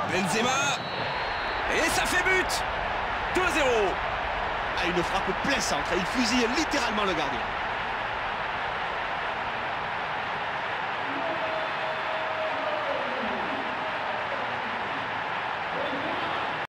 Benzema. Et ça fait but. 2-0. Ah, une frappe plein centre et il fusille littéralement le gardien.